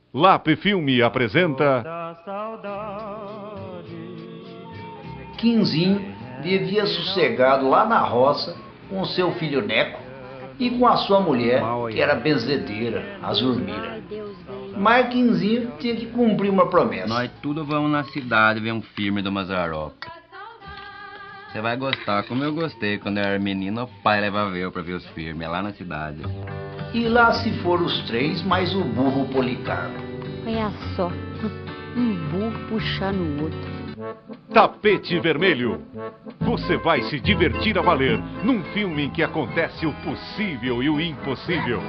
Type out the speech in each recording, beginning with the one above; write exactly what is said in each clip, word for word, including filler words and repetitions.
Lap Filme apresenta... Quinzinho vivia sossegado lá na roça com seu filho Neco e com a sua mulher, que era benzedeira, a Zurmira. Mas Quinzinho tinha que cumprir uma promessa. Nós tudo vamos na cidade ver um filme do Mazzaropi. Você vai gostar, como eu gostei quando eu era menino, o pai levava eu pra ver os filmes, lá na cidade. E lá se foram os três, mais o burro Policarpo. Olha só, um burro puxando o outro. Tapete Vermelho. Você vai se divertir a valer num filme em que acontece o possível e o impossível.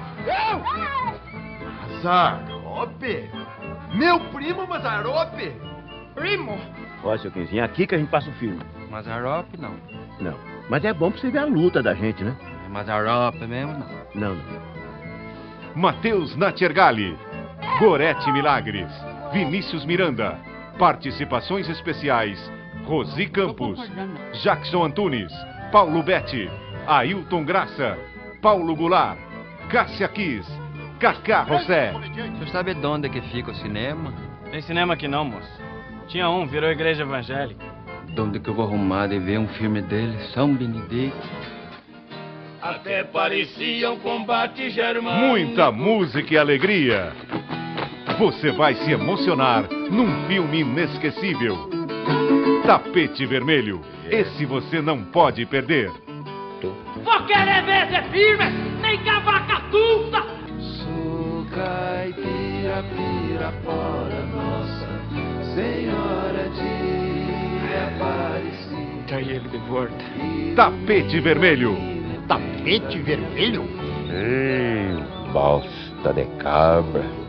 Mazzaropi? Meu primo Mazzaropi? Primo? Ó, seu Quinzinho, aqui que a gente passa o filme. Mazzaropi não. Não, mas é bom pra você ver a luta da gente, né? Mazzaropi mesmo não. Não, não. Matheus Natchergali, Gorete Milagres, Vinícius Miranda. Participações especiais: Rosi Campos, Jackson Antunes, Paulo Betti, Ailton Graça, Paulo Goulart, Cássia Kiss, Cacá José. O senhor sabe de onde que fica o cinema? Tem cinema aqui não, moço. Tinha um, virou igreja evangélica. De onde que eu vou arrumar de ver um filme dele? São Benedito. Até parecia um combate germânico. Muita música e alegria. Você vai se emocionar num filme inesquecível. Tapete Vermelho. Esse você não pode perder. Vou querer ver esse filme, nem cavacatuta! Sou caipira, pirapora, Nossa Senhora de Aparecida. Trai ele de volta. Tapete Vermelho. Tapete Vermelho? Hum, bosta de cabra.